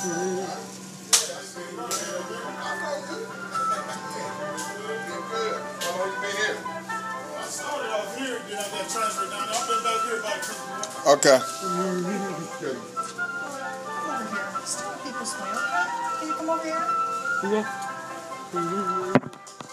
Okay. Over here. Still people's way, okay? Can you come over here? Yeah.